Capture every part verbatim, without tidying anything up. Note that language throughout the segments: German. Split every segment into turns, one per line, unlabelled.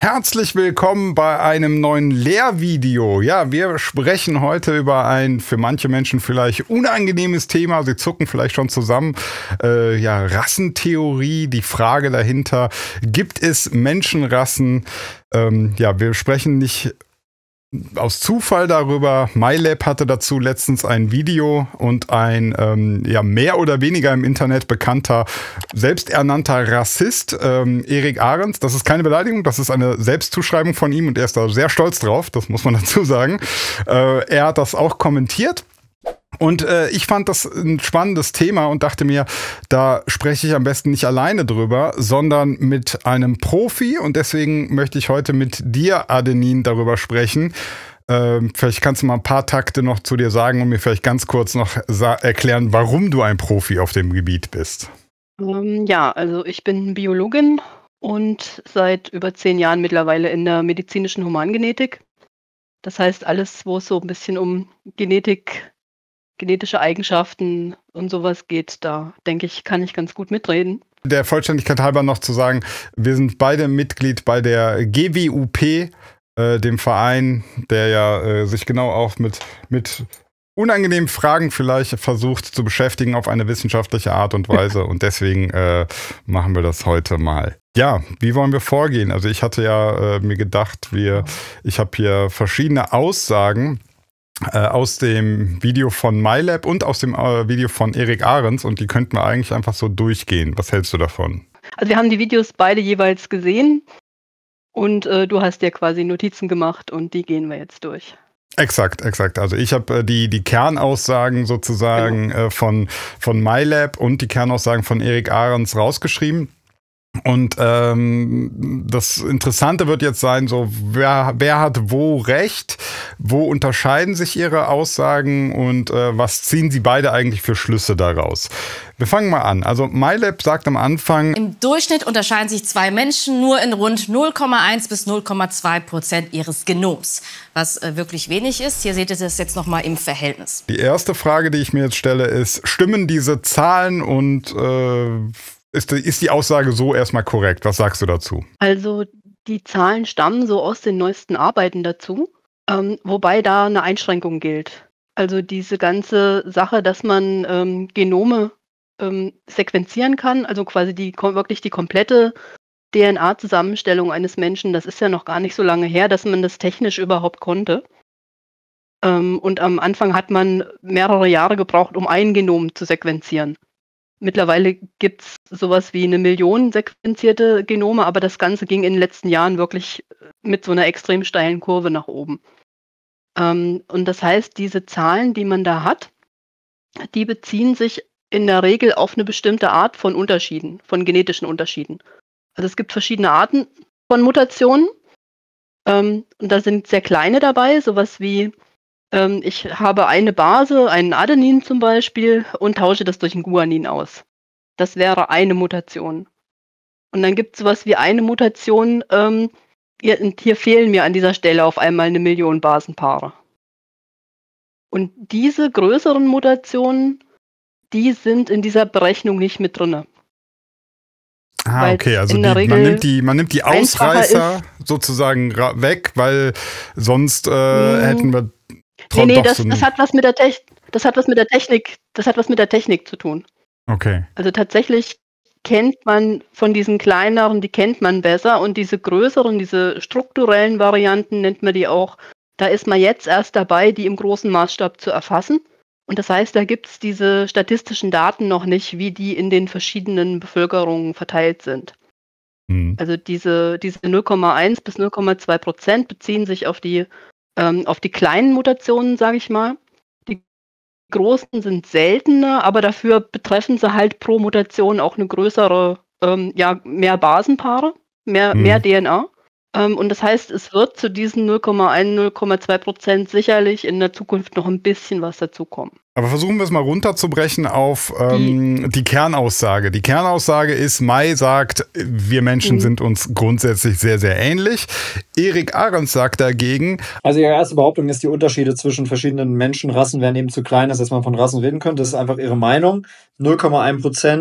Herzlich willkommen bei einem neuen Lehrvideo. Ja, wir sprechen heute über ein für manche Menschen vielleicht unangenehmes Thema. Sie zucken vielleicht schon zusammen. Äh, ja, Rassentheorie, die Frage dahinter. Gibt es Menschenrassen? Ähm, ja, wir sprechen nicht aus Zufall darüber. MyLab hatte dazu letztens ein Video und ein ähm, ja, mehr oder weniger im Internet bekannter, selbsternannter Rassist, ähm, Erik Ahrens. Das ist keine Beleidigung, das ist eine Selbstzuschreibung von ihm und er ist da sehr stolz drauf, das muss man dazu sagen. Äh, er hat das auch kommentiert. Und äh, ich fand das ein spannendes Thema und dachte mir, da spreche ich am besten nicht alleine drüber, sondern mit einem Profi. Und deswegen möchte ich heute mit dir, Adenin, darüber sprechen. Ähm, vielleicht kannst du mal ein paar Takte noch zu dir sagen und mir vielleicht ganz kurz noch erklären, warum du ein Profi auf dem Gebiet bist.
Ähm, ja, also ich bin Biologin und seit über zehn Jahren mittlerweile in der medizinischen Humangenetik. Das heißt, alles, wo es so ein bisschen um Genetik genetische Eigenschaften und sowas geht, da denke ich, kann ich ganz gut mitreden.
Der Vollständigkeit halber noch zu sagen, wir sind beide Mitglied bei der G W U P, äh, dem Verein, der ja äh, sich genau auch mit, mit unangenehmen Fragen vielleicht versucht zu beschäftigen auf eine wissenschaftliche Art und Weise. Und deswegen äh, machen wir das heute mal. Ja, wie wollen wir vorgehen? Also ich hatte ja äh, mir gedacht, wir, ich habe hier verschiedene Aussagen aus dem Video von MyLab und aus dem äh, Video von Erik Ahrens und die könnten wir eigentlich einfach so durchgehen. Was hältst du davon?
Also wir haben die Videos beide jeweils gesehen und äh, du hast dir quasi Notizen gemacht und die gehen wir jetzt durch.
Exakt, exakt. Also ich habe äh, die, die Kernaussagen sozusagen genau. äh, von, von MyLab und die Kernaussagen von Erik Ahrens rausgeschrieben. Und ähm, das Interessante wird jetzt sein, so wer, wer hat wo recht, wo unterscheiden sich ihre Aussagen und äh, was ziehen sie beide eigentlich für Schlüsse daraus? Wir fangen mal an. Also MyLab sagt am Anfang:
Im Durchschnitt unterscheiden sich zwei Menschen nur in rund null Komma eins bis null Komma zwei Prozent ihres Genoms, was äh, wirklich wenig ist. Hier seht ihr das jetzt noch mal im Verhältnis.
Die erste Frage, die ich mir jetzt stelle, ist: Stimmen diese Zahlen und äh, Ist die, ist die Aussage so erstmal korrekt? Was sagst du dazu?
Also die Zahlen stammen so aus den neuesten Arbeiten dazu, ähm, wobei da eine Einschränkung gilt. Also diese ganze Sache, dass man ähm, Genome ähm, sequenzieren kann, also quasi die wirklich die komplette D N A-Zusammenstellung eines Menschen, das ist ja noch gar nicht so lange her, dass man das technisch überhaupt konnte. Ähm, und am Anfang hat man mehrere Jahre gebraucht, um ein Genom zu sequenzieren. Mittlerweile gibt es sowas wie eine Million sequenzierte Genome, aber das Ganze ging in den letzten Jahren wirklich mit so einer extrem steilen Kurve nach oben. Ähm, und das heißt, diese Zahlen, die man da hat, die beziehen sich in der Regel auf eine bestimmte Art von Unterschieden, von genetischen Unterschieden. Also es gibt verschiedene Arten von Mutationen ähm, und da sind sehr kleine dabei, sowas wie ich habe eine Base, einen Adenin zum Beispiel, und tausche das durch ein Guanin aus. Das wäre eine Mutation. Und dann gibt es sowas wie eine Mutation, ähm, hier, hier fehlen mir an dieser Stelle auf einmal eine Million Basenpaare. Und diese größeren Mutationen, die sind in dieser Berechnung nicht mit drin.
Ah, okay, also die, man, nimmt die, man nimmt die Ausreißer sozusagen weg, weil sonst äh, mh, hätten wir
Nee, nee, das, das hat was mit der Technik, das hat was mit der Technik, das hat was mit der Technik zu tun.
Okay.
Also tatsächlich kennt man von diesen kleineren, die kennt man besser und diese größeren, diese strukturellen Varianten nennt man die auch. Da ist man jetzt erst dabei, die im großen Maßstab zu erfassen. Und das heißt, da gibt es diese statistischen Daten noch nicht, wie die in den verschiedenen Bevölkerungen verteilt sind. Hm. Also diese, diese null Komma eins bis null Komma zwei Prozent beziehen sich auf die Ähm, auf die kleinen Mutationen, sage ich mal. Die großen sind seltener, aber dafür betreffen sie halt pro Mutation auch eine größere, ähm, ja, mehr Basenpaare, mehr, mhm. mehr D N A. Ähm, und das heißt, es wird zu diesen null Komma eins, null Komma zwei Prozent sicherlich in der Zukunft noch ein bisschen was dazukommen.
Aber versuchen wir es mal runterzubrechen auf ähm, die, die Kernaussage. Die Kernaussage ist, Mai sagt, wir Menschen mhm. sind uns grundsätzlich sehr, sehr ähnlich. Erik Ahrens sagt dagegen...
Also ihre erste Behauptung ist, die Unterschiede zwischen verschiedenen Menschenrassen wären eben zu klein, dass man von Rassen reden könnte. Das ist einfach ihre Meinung. null Komma eins Prozent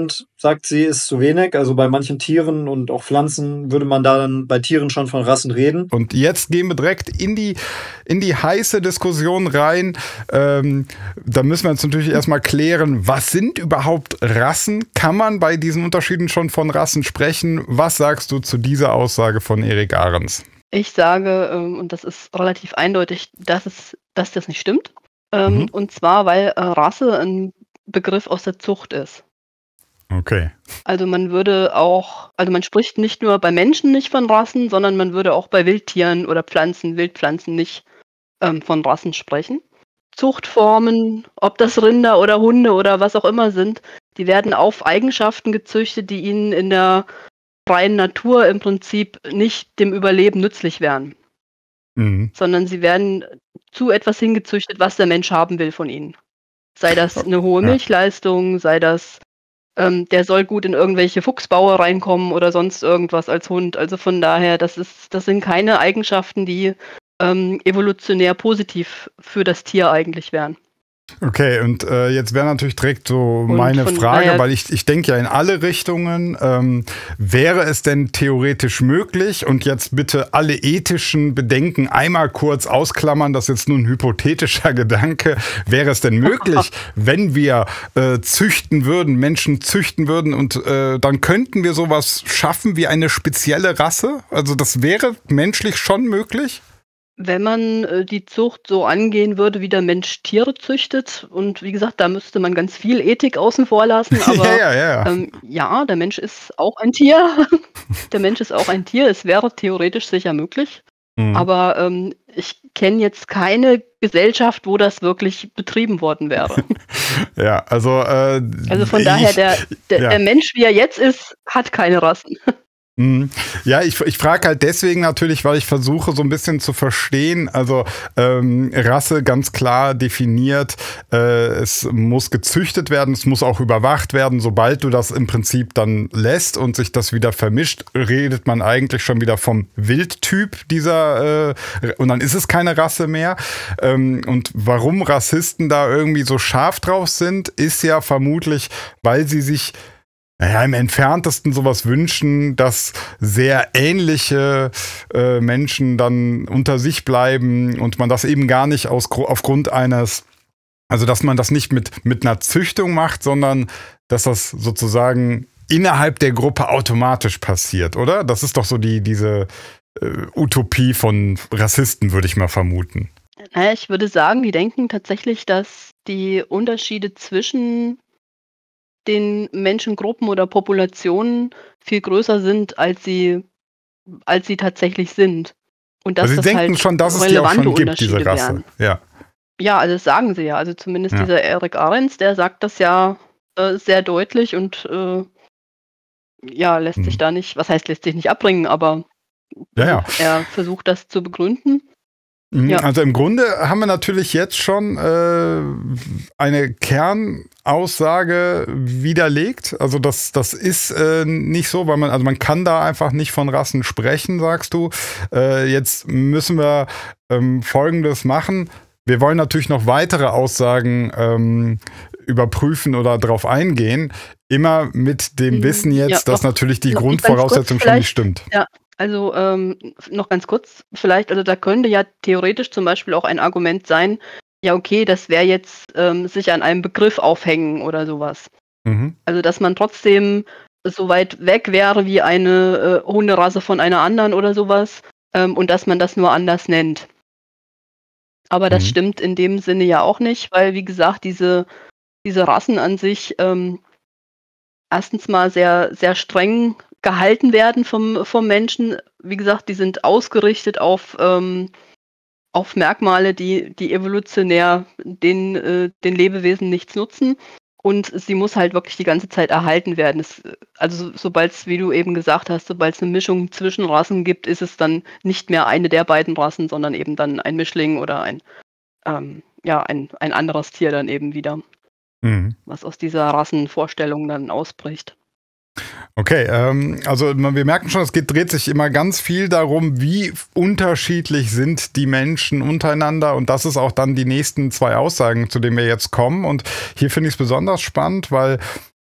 sagt sie, ist zu wenig. Also bei manchen Tieren und auch Pflanzen würde man da dann bei Tieren schon von Rassen reden.
Und jetzt gehen wir direkt in die, in die heiße Diskussion rein. Ähm, da müssen wir jetzt natürlich erstmal klären, was sind überhaupt Rassen? Kann man bei diesen Unterschieden schon von Rassen sprechen? Was sagst du zu dieser Aussage von Erik Ahrens?
Ich sage, ähm, und das ist relativ eindeutig, dass, es, dass das nicht stimmt. Ähm, mhm. Und zwar, weil äh, Rasse ein Begriff aus der Zucht ist.
Okay.
Also man würde auch, also man spricht nicht nur bei Menschen nicht von Rassen, sondern man würde auch bei Wildtieren oder Pflanzen, Wildpflanzen nicht ähm, von Rassen sprechen. Zuchtformen, ob das Rinder oder Hunde oder was auch immer sind, die werden auf Eigenschaften gezüchtet, die ihnen in der freien Natur im Prinzip nicht dem Überleben nützlich wären. Mhm. Sondern sie werden zu etwas hingezüchtet, was der Mensch haben will von ihnen. Sei das eine hohe Milchleistung, sei das Ähm, der soll gut in irgendwelche Fuchsbaue reinkommen oder sonst irgendwas als Hund. Also von daher, das ist, das sind keine Eigenschaften, die ähm, evolutionär positiv für das Tier eigentlich wären.
Okay, und äh, jetzt wäre natürlich direkt so und meine Frage, daher, weil ich, ich denke ja in alle Richtungen, ähm, wäre es denn theoretisch möglich, und jetzt bitte alle ethischen Bedenken einmal kurz ausklammern, das ist jetzt nur ein hypothetischer Gedanke, wäre es denn möglich, wenn wir äh, züchten würden, Menschen züchten würden und äh, dann könnten wir sowas schaffen wie eine spezielle Rasse? Also das wäre menschlich schon möglich?
Wenn man äh, die Zucht so angehen würde, wie der Mensch Tiere züchtet, und wie gesagt, da müsste man ganz viel Ethik außen vor lassen, aber
ja, ja, ja.
Ähm, ja, der Mensch ist auch ein Tier. Der Mensch ist auch ein Tier, es wäre theoretisch sicher möglich, mhm. aber ähm, ich kenne jetzt keine Gesellschaft, wo das wirklich betrieben worden wäre.
Ja, also äh,
Also von ich, daher, der, der, ja. der Mensch, wie er jetzt ist, hat keine Rassen.
Ja, ich, ich frage halt deswegen natürlich, weil ich versuche so ein bisschen zu verstehen, also ähm, Rasse ganz klar definiert, äh, es muss gezüchtet werden, es muss auch überwacht werden, sobald du das im Prinzip dann lässt und sich das wieder vermischt, redet man eigentlich schon wieder vom Wildtyp dieser, äh, und dann ist es keine Rasse mehr. Ähm, und warum Rassisten da irgendwie so scharf drauf sind, ist ja vermutlich, weil sie sich naja, im Entferntesten sowas wünschen, dass sehr ähnliche äh, Menschen dann unter sich bleiben und man das eben gar nicht aus, aufgrund eines, also dass man das nicht mit, mit einer Züchtung macht, sondern dass das sozusagen innerhalb der Gruppe automatisch passiert, oder? Das ist doch so die, diese äh, Utopie von Rassisten, würde ich mal vermuten.
Naja, ich würde sagen, die denken tatsächlich, dass die Unterschiede zwischen den Menschengruppen oder Populationen viel größer sind, als sie, als sie tatsächlich sind. Und dass
also sie
das
denken
halt
schon, dass es die auch schon gibt, diese Rasse. Ja.
ja, also das sagen sie ja. Also zumindest
ja.
dieser Erik Ahrens, der sagt das ja äh, sehr deutlich und äh, ja, lässt hm. sich da nicht, was heißt, lässt sich nicht abbringen, aber
ja, ja.
er versucht das zu begründen.
Ja. Also im Grunde haben wir natürlich jetzt schon äh, eine Kernaussage widerlegt. Also das, das ist äh, nicht so, weil man, also man kann da einfach nicht von Rassen sprechen, sagst du. Äh, jetzt müssen wir ähm, Folgendes machen. Wir wollen natürlich noch weitere Aussagen ähm, überprüfen oder drauf eingehen. Immer mit dem Wissen jetzt, ja, dass noch, natürlich die Grundvoraussetzung schon nicht stimmt.
Ja. Also ähm, noch ganz kurz, vielleicht, also da könnte ja theoretisch zum Beispiel auch ein Argument sein, ja okay, das wäre jetzt ähm, sich an einem Begriff aufhängen oder sowas. Mhm. Also dass man trotzdem so weit weg wäre wie eine äh, Hunderasse von einer anderen oder sowas ähm, und dass man das nur anders nennt. Aber das mhm. stimmt in dem Sinne ja auch nicht, weil wie gesagt, diese, diese Rassen an sich ähm, erstens mal sehr, sehr streng gehalten werden vom, vom Menschen. Wie gesagt, die sind ausgerichtet auf, ähm, auf Merkmale, die, die evolutionär den, äh, den Lebewesen nichts nutzen. Und sie muss halt wirklich die ganze Zeit erhalten werden. Es, also sobald es, wie du eben gesagt hast, sobald es eine Mischung zwischen Rassen gibt, ist es dann nicht mehr eine der beiden Rassen, sondern eben dann ein Mischling oder ein, ähm, ja, ein, ein anderes Tier dann eben wieder, mhm. was aus dieser Rassenvorstellung dann ausbricht.
Okay, ähm, also wir merken schon, es geht, dreht sich immer ganz viel darum, wie unterschiedlich sind die Menschen untereinander, und das ist auch dann die nächsten zwei Aussagen, zu denen wir jetzt kommen. Und hier finde ich es besonders spannend, weil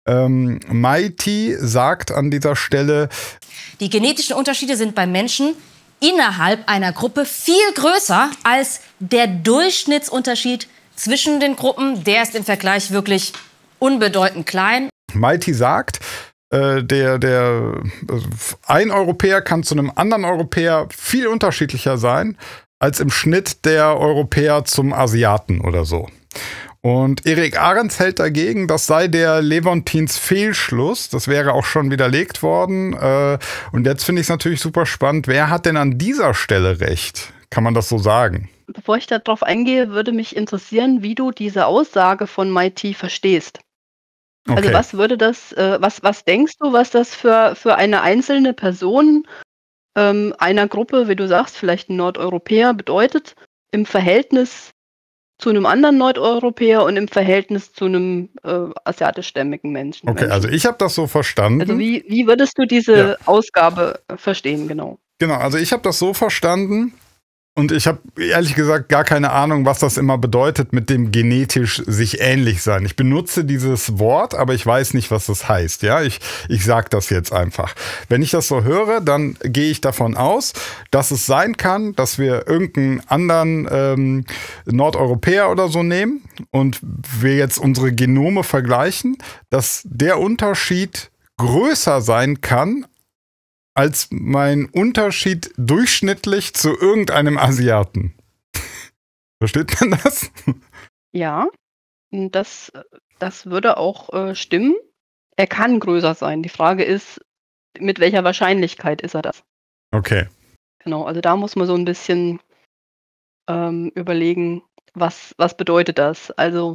Ähm, Mighty sagt an dieser Stelle:
Die genetischen Unterschiede sind bei Menschen innerhalb einer Gruppe viel größer als der Durchschnittsunterschied zwischen den Gruppen. Der ist im Vergleich wirklich unbedeutend klein.
Mighty sagt, äh, der, der, also ein Europäer kann zu einem anderen Europäer viel unterschiedlicher sein als im Schnitt der Europäer zum Asiaten oder so. Und Erik Ahrens hält dagegen, das sei der Lewontiens Fehlschluss. Das wäre auch schon widerlegt worden. Und jetzt finde ich es natürlich super spannend. Wer hat denn an dieser Stelle recht? Kann man das so sagen?
Bevor ich darauf eingehe, würde mich interessieren, wie du diese Aussage von Mighty verstehst.
Okay.
Also was würde das, äh, was, was denkst du, was das für, für eine einzelne Person ähm, einer Gruppe, wie du sagst, vielleicht ein Nordeuropäer, bedeutet im Verhältnis zu einem anderen Nordeuropäer und im Verhältnis zu einem äh, asiatischstämmigen Menschen?
Okay,
Menschen.
also ich habe das so verstanden.
Also wie, wie würdest du diese
Ja.
Ausgabe verstehen, genau?
Genau, also ich habe das so verstanden. Und ich habe ehrlich gesagt gar keine Ahnung, was das immer bedeutet mit dem genetisch sich ähnlich sein. Ich benutze dieses Wort, aber ich weiß nicht, was das heißt. Ja, ich, ich sage das jetzt einfach. Wenn ich das so höre, dann gehe ich davon aus, dass es sein kann, dass wir irgendeinen anderen ähm, Nordeuropäer oder so nehmen und wir jetzt unsere Genome vergleichen, dass der Unterschied größer sein kann als mein Unterschied durchschnittlich zu irgendeinem Asiaten. Versteht man das?
Ja, das, das würde auch äh, stimmen. Er kann größer sein. Die Frage ist, mit welcher Wahrscheinlichkeit ist er das?
Okay.
Genau, also da muss man so ein bisschen ähm, überlegen, was, was bedeutet das? Also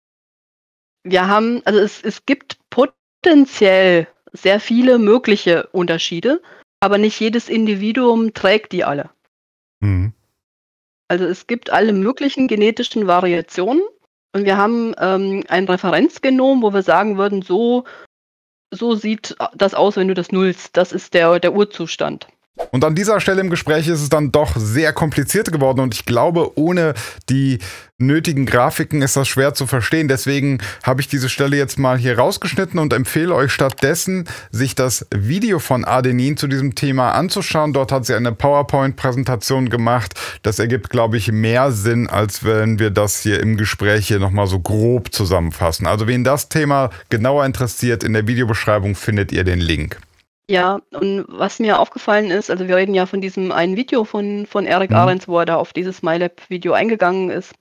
wir haben, also es, es gibt potenziell sehr viele mögliche Unterschiede, aber nicht jedes Individuum trägt die alle.
Mhm.
Also es gibt alle möglichen genetischen Variationen und wir haben ähm, ein Referenzgenom, wo wir sagen würden, so, so sieht das aus, wenn du das nullst. Das ist der, der Urzustand.
Und an dieser Stelle im Gespräch ist es dann doch sehr kompliziert geworden und ich glaube, ohne die nötigen Grafiken ist das schwer zu verstehen. Deswegen habe ich diese Stelle jetzt mal hier rausgeschnitten und empfehle euch stattdessen, sich das Video von Adenin zu diesem Thema anzuschauen. Dort hat sie eine PowerPoint-Präsentation gemacht. Das ergibt, glaube ich, mehr Sinn, als wenn wir das hier im Gespräch hier nochmal so grob zusammenfassen. Also wen das Thema genauer interessiert, in der Videobeschreibung findet ihr den Link.
Ja, und was mir aufgefallen ist, also wir reden ja von diesem einen Video von, von Erik
Mhm.
Ahrens, wo er da auf dieses MyLab-Video eingegangen ist.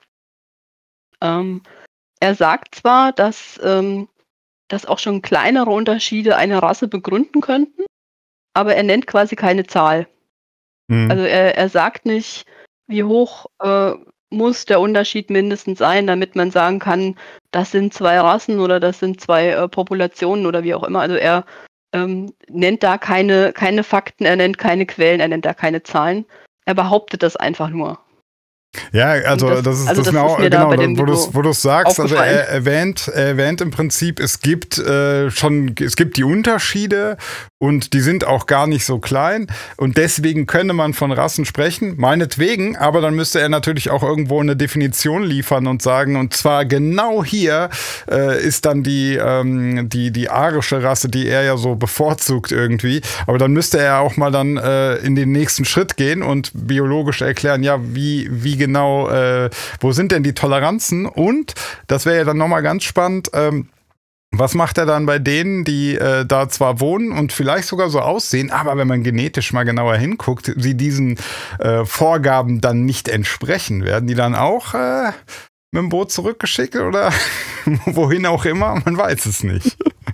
Ähm, er sagt zwar, dass, ähm, dass auch schon kleinere Unterschiede eine Rasse begründen könnten, aber er nennt quasi keine Zahl.
Mhm.
Also er, er sagt nicht, wie hoch äh, muss der Unterschied mindestens sein, damit man sagen kann, das sind zwei Rassen oder das sind zwei äh, Populationen oder wie auch immer. Also er ähm, nennt da keine, keine Fakten, er nennt keine Quellen, er nennt da keine Zahlen. Er behauptet das einfach nur.
Ja, also das,
das-
das ist
also
das,
das
genau,
ist mir da
genau
bei dem
wo du
Video
wo du sagst, also
aufgefallen.
er erwähnt, er erwähnt im Prinzip, es gibt äh, schon, es gibt die Unterschiede und die sind auch gar nicht so klein und deswegen könne man von Rassen sprechen, meinetwegen, aber dann müsste er natürlich auch irgendwo eine Definition liefern und sagen, und zwar genau hier äh, ist dann die, ähm, die, die arische Rasse, die er ja so bevorzugt irgendwie, aber dann müsste er auch mal dann äh, in den nächsten Schritt gehen und biologisch erklären, ja, wie, wie genau, äh, wo sind denn die Toleranzen? Und das wäre ja dann nochmal ganz spannend, ähm, was macht er dann bei denen, die äh, da zwar wohnen und vielleicht sogar so aussehen, aber wenn man genetisch mal genauer hinguckt, sie diesen äh, Vorgaben dann nicht entsprechen? Werden die dann auch äh, mit dem Boot zurückgeschickt oder wohin auch immer? Man weiß es nicht.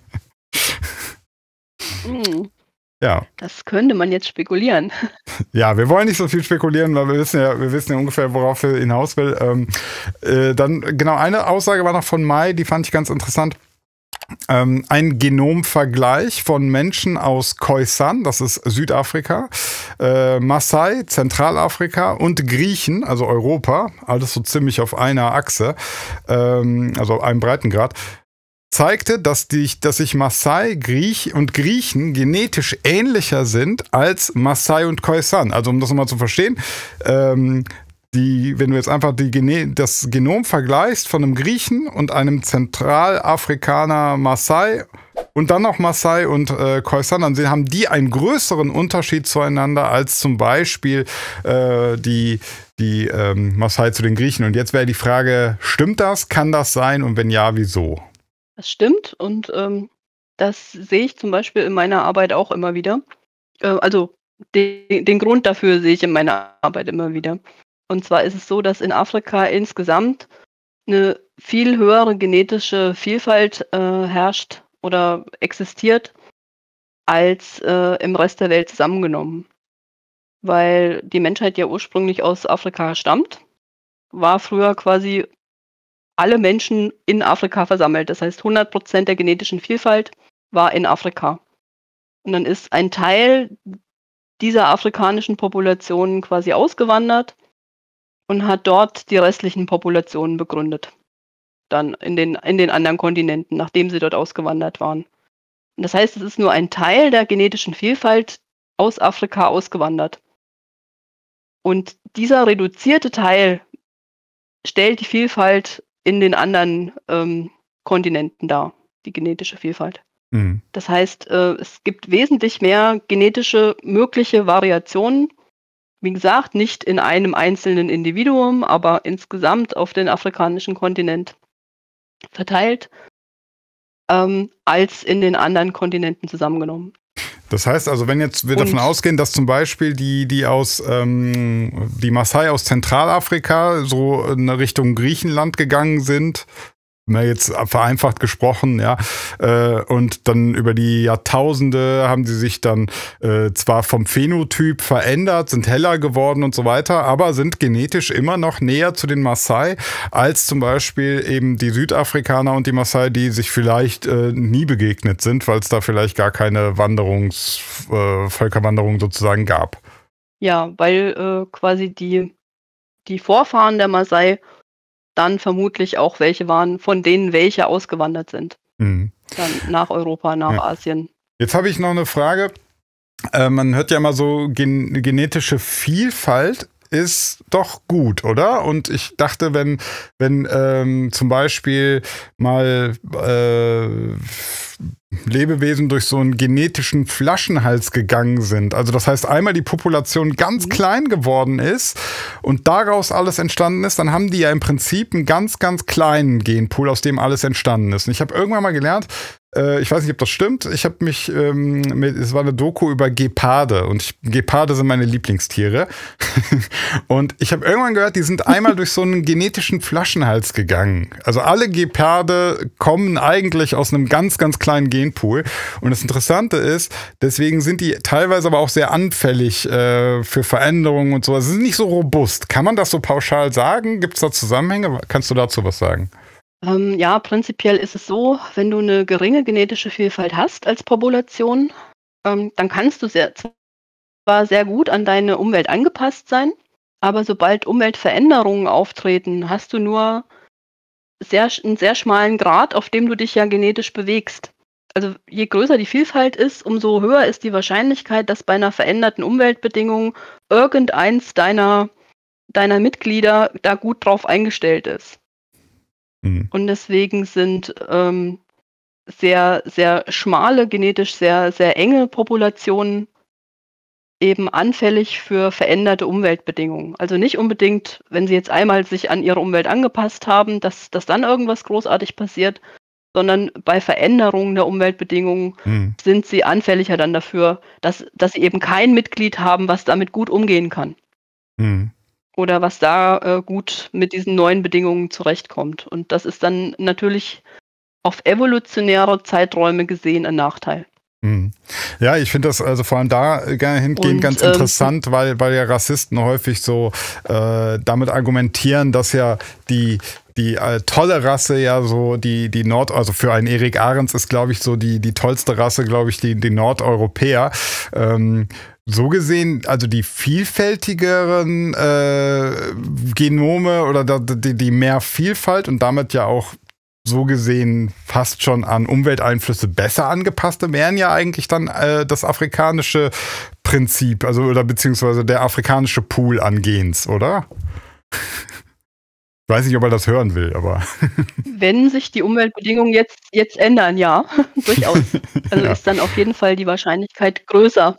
Hm,
Ja.
das könnte man jetzt spekulieren.
Ja, wir wollen nicht so viel spekulieren, weil wir wissen ja, wir wissen ja ungefähr, worauf er hinaus will. Ähm, äh, dann, genau, eine Aussage war noch von Mai, die fand ich ganz interessant. Ähm, ein Genomvergleich von Menschen aus Khoisan, das ist Südafrika, äh, Maasai, Zentralafrika und Griechen, also Europa, alles so ziemlich auf einer Achse, ähm, also einem Breitengrad, zeigte, dass, die, dass sich Maasai Griech und Griechen genetisch ähnlicher sind als Maasai und Khoisan. Also um das nochmal zu verstehen, ähm, die, wenn du jetzt einfach die Gene das Genom vergleichst von einem Griechen und einem Zentralafrikaner Maasai und dann noch Maasai und äh, Khoisan, dann haben die einen größeren Unterschied zueinander als zum Beispiel äh, die, die ähm, Maasai zu den Griechen. Und jetzt wäre die Frage, stimmt das? Kann das sein? Und wenn ja, wieso?
Das stimmt und ähm, das sehe ich zum Beispiel in meiner Arbeit auch immer wieder. Äh, also den, den Grund dafür sehe ich in meiner Arbeit immer wieder. Und zwar ist es so, dass in Afrika insgesamt eine viel höhere genetische Vielfalt äh, herrscht oder existiert als äh, im Rest der Welt zusammengenommen. Weil die Menschheit ja ursprünglich aus Afrika stammt, war früher quasi alle Menschen in Afrika versammelt. Das heißt, hundert Prozent der genetischen Vielfalt war in Afrika. Und dann ist ein Teil dieser afrikanischen Populationen quasi ausgewandert und hat dort die restlichen Populationen begründet. Dann in den, in den anderen Kontinenten, nachdem sie dort ausgewandert waren. Und das heißt, es ist nur ein Teil der genetischen Vielfalt aus Afrika ausgewandert. Und dieser reduzierte Teil stellt die Vielfalt in den anderen ähm, Kontinenten dar, die genetische Vielfalt. Mhm. Das heißt, äh, es gibt wesentlich mehr genetische mögliche Variationen. Wie gesagt, nicht in einem einzelnen Individuum, aber insgesamt auf den afrikanischen Kontinent verteilt, ähm, als in den anderen Kontinenten zusammengenommen.
Das heißt also, wenn jetzt wir davon ausgehen, dass zum Beispiel die, die aus ähm, die Maasai aus Zentralafrika so in Richtung Griechenland gegangen sind, jetzt vereinfacht gesprochen, ja, äh, und dann über die Jahrtausende haben sie sich dann äh, zwar vom Phänotyp verändert, sind heller geworden und so weiter, aber sind genetisch immer noch näher zu den Maasai als zum Beispiel eben die Südafrikaner und die Maasai, die sich vielleicht äh, nie begegnet sind, weil es da vielleicht gar keine Wanderungs, äh, Völkerwanderung sozusagen gab.
Ja, weil äh, quasi die, die Vorfahren der Maasai dann vermutlich auch welche waren, von denen welche ausgewandert sind. Mhm. Dann nach Europa, nach ja. Asien.
Jetzt habe ich noch eine Frage. Äh, man hört ja mal so, gen genetische Vielfalt ist doch gut, oder? Und ich dachte, wenn, wenn ähm, zum Beispiel mal äh, Lebewesen durch so einen genetischen Flaschenhals gegangen sind. Also das heißt, einmal die Population ganz klein geworden ist und daraus alles entstanden ist, dann haben die ja im Prinzip einen ganz, ganz kleinen Genpool, aus dem alles entstanden ist. Und ich habe irgendwann mal gelernt, äh, ich weiß nicht, ob das stimmt, ich habe mich, ähm, mit, es war eine Doku über Geparde und ich, Geparde sind meine Lieblingstiere. Und ich habe irgendwann gehört, die sind einmal durch so einen genetischen Flaschenhals gegangen. Also alle Geparde kommen eigentlich aus einem ganz, ganz kleinen Genpool. Und das Interessante ist, deswegen sind die teilweise aber auch sehr anfällig äh, für Veränderungen und so. Sie sind nicht so robust. Kann man das so pauschal sagen? Gibt es da Zusammenhänge? Kannst du dazu was sagen?
Ähm, ja, prinzipiell ist es so, wenn du eine geringe genetische Vielfalt hast als Population, ähm, dann kannst du sehr, zwar sehr gut an deine Umwelt angepasst sein, aber sobald Umweltveränderungen auftreten, hast du nur sehr, einen sehr schmalen Grad, auf dem du dich ja genetisch bewegst. Also je größer die Vielfalt ist, umso höher ist die Wahrscheinlichkeit, dass bei einer veränderten Umweltbedingung irgendeins deiner, deiner Mitglieder da gut drauf eingestellt ist. Mhm. Und deswegen sind ähm, sehr, sehr schmale, genetisch sehr, sehr enge Populationen eben anfällig für veränderte Umweltbedingungen. Also nicht unbedingt, wenn sie jetzt einmal sich an ihre Umwelt angepasst haben, dass, dass dann irgendwas großartig passiert, sondern bei Veränderungen der Umweltbedingungen hm. sind sie anfälliger dann dafür, dass, dass sie eben kein Mitglied haben, was damit gut umgehen kann. Hm. Oder was da äh, gut mit diesen neuen Bedingungen zurechtkommt. Und das ist dann natürlich auf evolutionäre Zeiträume gesehen ein Nachteil.
Ja, ich finde das also vor allem dahingehend ganz ähm, interessant, weil, weil ja Rassisten häufig so äh, damit argumentieren, dass ja die die äh, tolle Rasse ja so die die Nord, also für einen Erik Ahrens ist, glaube ich, so die die tollste Rasse, glaube ich, die die Nordeuropäer. Ähm, So gesehen, also die vielfältigeren äh, Genome oder die, die mehr Vielfalt und damit ja auch so gesehen fast schon an Umwelteinflüsse besser angepasste wären ja eigentlich dann äh, das afrikanische Prinzip, also oder beziehungsweise der afrikanische Pool an Gens, oder? Ich weiß nicht, ob er das hören will, aber.
Wenn sich die Umweltbedingungen jetzt, jetzt ändern, ja, durchaus. Also
Ja.
ist dann auf jeden Fall die Wahrscheinlichkeit größer,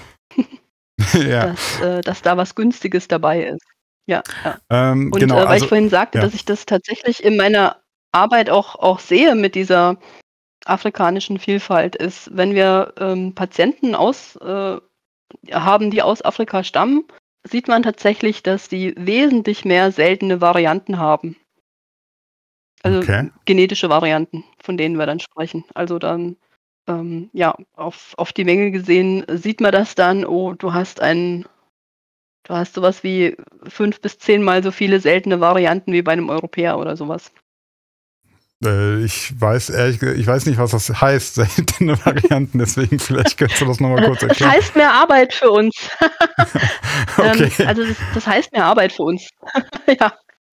Ja,
dass, äh, dass da was Günstiges dabei ist. Ja, ja.
ähm,
Und
genau.
äh, weil
Also,
ich vorhin sagte,
ja.
dass ich das tatsächlich in meiner Arbeit auch, auch sehe mit dieser afrikanischen Vielfalt, ist, wenn wir ähm, Patienten aus, äh, haben, die aus Afrika stammen, sieht man tatsächlich, dass die wesentlich mehr seltene Varianten haben. Also
Okay.
genetische Varianten, von denen wir dann sprechen. Also dann, ähm, ja, auf, auf die Menge gesehen äh, sieht man das dann, oh, du hast ein, du hast sowas wie fünf bis zehnmal so viele seltene Varianten wie bei einem Europäer oder sowas.
Äh, ich weiß ehrlich gesagt, ich weiß nicht, was das heißt, seltene Varianten, deswegen vielleicht könntest du das nochmal kurz
Das
erklären.
heißt mehr Arbeit für uns.
Okay.
ähm, also das, das heißt mehr Arbeit für uns. Ja,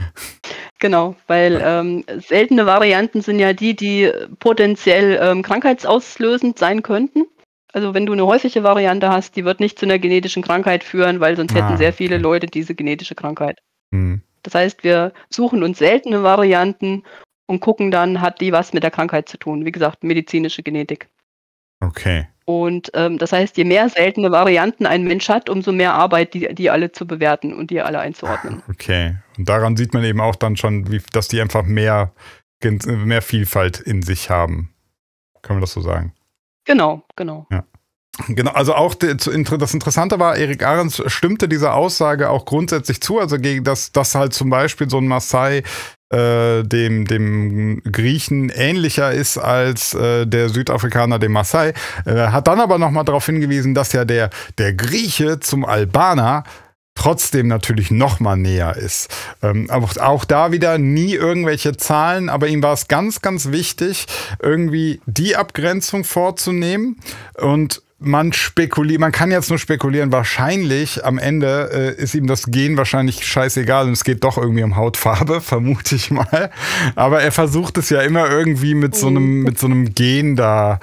genau, weil ähm, seltene Varianten sind ja die, die potenziell ähm, krankheitsauslösend sein könnten. Also wenn du eine häufige Variante hast, die wird nicht zu einer genetischen Krankheit führen, weil sonst hätten
Ah,
sehr viele
okay.
Leute diese genetische Krankheit.
Hm.
Das heißt, wir suchen uns seltene Varianten und gucken dann, hat die was mit der Krankheit zu tun. Wie gesagt, medizinische Genetik.
Okay.
Und ähm, das heißt, je mehr seltene Varianten ein Mensch hat, umso mehr Arbeit, die, die alle zu bewerten und die alle einzuordnen.
Okay. Und daran sieht man eben auch dann schon, wie, dass die einfach mehr, mehr Vielfalt in sich haben. Kann man das so sagen?
Genau, genau.
Genau, also auch die, zu, das Interessante war, Erik Ahrens stimmte dieser Aussage auch grundsätzlich zu, also gegen das, dass halt zum Beispiel so ein Maasai äh, dem, dem Griechen ähnlicher ist als äh, der Südafrikaner dem Maasai, äh, hat dann aber nochmal darauf hingewiesen, dass ja der, der Grieche zum Albaner trotzdem natürlich noch mal näher ist. Ähm, aber auch da wieder nie irgendwelche Zahlen, aber ihm war es ganz, ganz wichtig, irgendwie die Abgrenzung vorzunehmen und man spekuliert, man kann jetzt nur spekulieren, wahrscheinlich am Ende äh, ist ihm das Gen wahrscheinlich scheißegal und es geht doch irgendwie um Hautfarbe, vermute ich mal. Aber er versucht es ja immer irgendwie mit so einem, mit so einem Gen da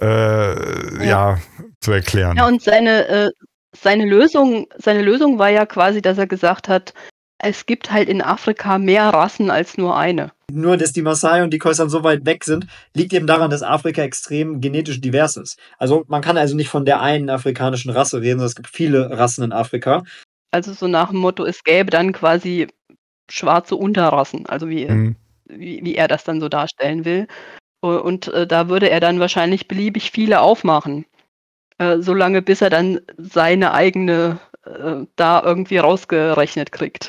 äh, ja. ja zu erklären.
Ja, und seine, äh, seine Lösung, seine Lösung war ja quasi, dass er gesagt hat, es gibt halt in Afrika mehr Rassen als nur eine.
Nur, dass die Maasai und die Khoisan so weit weg sind, liegt eben daran, dass Afrika extrem genetisch divers ist. Also man kann also nicht von der einen afrikanischen Rasse reden, sondern es gibt viele Rassen in Afrika.
Also so nach dem Motto, es gäbe dann quasi schwarze Unterrassen, also wie,
Mhm.
wie, wie er das dann so darstellen will. Und äh, da würde er dann wahrscheinlich beliebig viele aufmachen, äh, solange bis er dann seine eigene äh, da irgendwie rausgerechnet kriegt.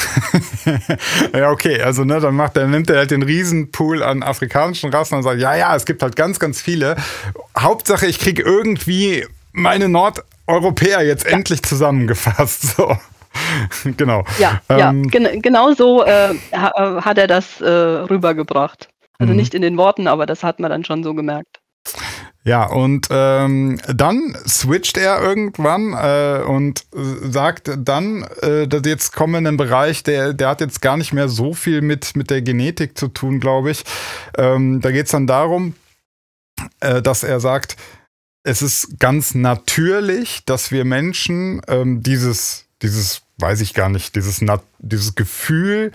Ja, okay, also ne, dann macht er, nimmt er halt den Riesenpool an afrikanischen Rassen und sagt, ja, ja, es gibt halt ganz, ganz viele. Hauptsache, ich kriege irgendwie meine Nordeuropäer jetzt ja. endlich zusammengefasst. So. Genau.
Ja,
ähm,
ja gen genau so äh, ha hat er das äh, rübergebracht. Also mhm. nicht in den Worten, aber das hat man dann schon so gemerkt.
Ja, und ähm, dann switcht er irgendwann äh, und sagt dann, äh, dass jetzt kommen wir in einen Bereich, der, der hat jetzt gar nicht mehr so viel mit, mit der Genetik zu tun, glaube ich. Ähm, da geht es dann darum, äh, dass er sagt, es ist ganz natürlich, dass wir Menschen ähm, dieses, dieses, weiß ich gar nicht, dieses, dieses Gefühl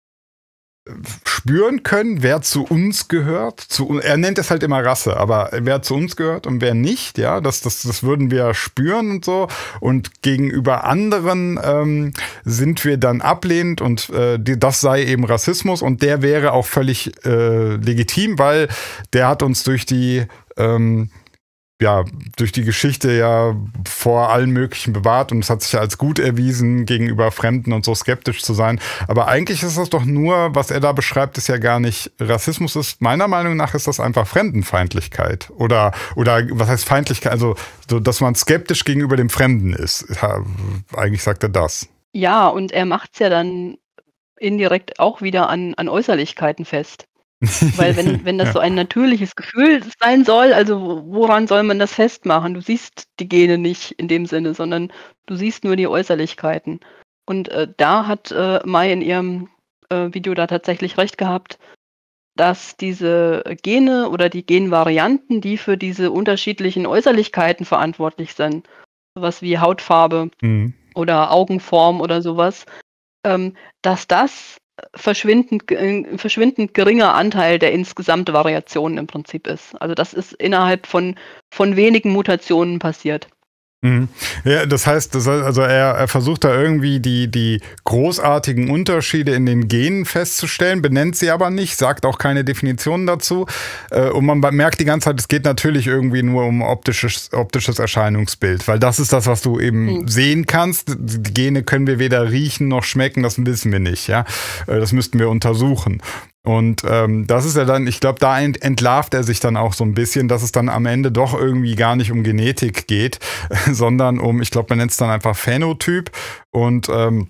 spüren können, wer zu uns gehört. Zu, er nennt es halt immer Rasse, aber wer zu uns gehört und wer nicht, ja, das, das, das würden wir spüren und so. Und gegenüber anderen ähm, sind wir dann ablehnend und äh, die, das sei eben Rassismus und der wäre auch völlig äh, legitim, weil der hat uns durch die ähm, ja, durch die Geschichte ja vor allen Möglichen bewahrt und es hat sich ja als gut erwiesen, gegenüber Fremden und so skeptisch zu sein. Aber eigentlich ist das doch nur, was er da beschreibt, ist ja gar nicht Rassismus. Ist meiner Meinung nach ist das einfach Fremdenfeindlichkeit. Oder, oder was heißt Feindlichkeit? Also, so, dass man skeptisch gegenüber dem Fremden ist. Ja, eigentlich sagt er das.
Ja, und er macht es ja dann indirekt auch wieder an, an Äußerlichkeiten fest. Weil wenn, wenn das ja. so ein natürliches Gefühl sein soll, also woran soll man das festmachen? Du siehst die Gene nicht in dem Sinne, sondern du siehst nur die Äußerlichkeiten. Und äh, da hat äh, Mai in ihrem äh, Video da tatsächlich recht gehabt, dass diese Gene oder die Genvarianten, die für diese unterschiedlichen Äußerlichkeiten verantwortlich sind, sowas wie Hautfarbe mhm. oder Augenform oder sowas, ähm, dass das verschwindend, ein verschwindend geringer Anteil der insgesamt Variationen im Prinzip ist. Also das ist innerhalb von, von wenigen Mutationen passiert.
Mhm. Ja, das heißt, das heißt also er, er versucht da irgendwie die, die großartigen Unterschiede in den Genen festzustellen, benennt sie aber nicht, sagt auch keine Definitionen dazu. Äh, und man merkt die ganze Zeit, es geht natürlich irgendwie nur um optisches, optisches Erscheinungsbild, weil das ist das, was du eben mhm. sehen kannst. Die Gene können wir weder riechen noch schmecken, das wissen wir nicht. Ja, äh, das müssten wir untersuchen. Und ähm, das ist ja dann, ich glaube, da ent entlarvt er sich dann auch so ein bisschen, dass es dann am Ende doch irgendwie gar nicht um Genetik geht, sondern um, ich glaube, man nennt es dann einfach Phänotyp. Und ähm,